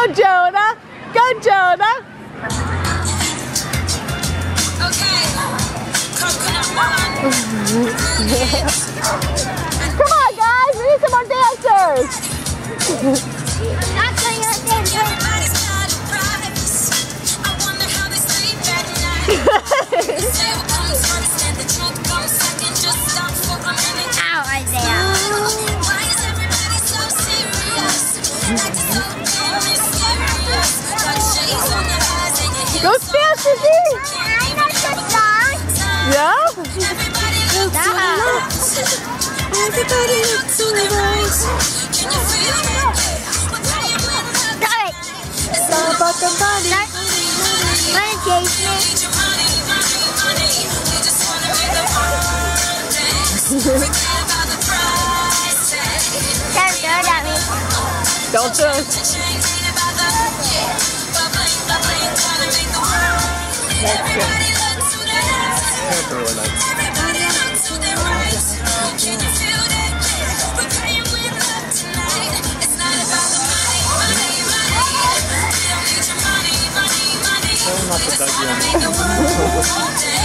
Go, Jonah. Go, Jonah. Come on, guys. We need some more dancers. Ow, Isaiah. Go stand, Sissy. Yeah? Everybody look to the right. Can you feel that? It's all about the money. Money, Jason. Don't do it. That's really nice. Not the